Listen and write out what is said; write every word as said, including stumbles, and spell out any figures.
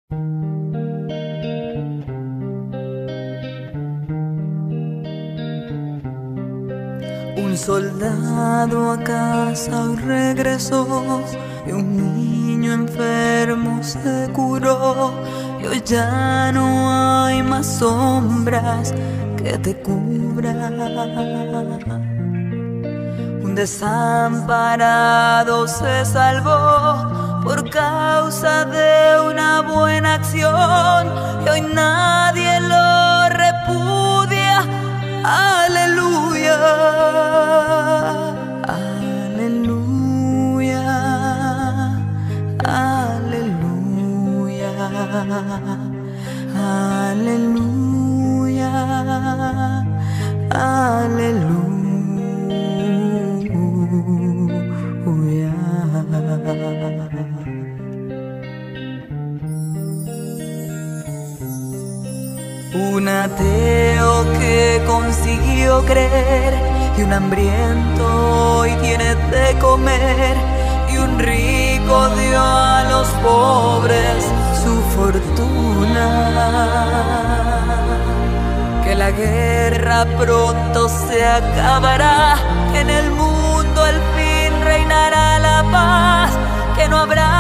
Un soldado a casa hoy regresó y un niño enfermo se curó. Y hoy ya no hay más sombras que te cubran. Un desamparado se salvó por causa de una buena acción y hoy nadie lo repudia. Aleluya, aleluya, aleluya, aleluya, aleluya. Un ateo que consiguió creer y un hambriento hoy tiene de comer y un rico dio a los pobres su fortuna. Que la guerra pronto se acabará, que en el mundo al fin reinará la paz, que no habrá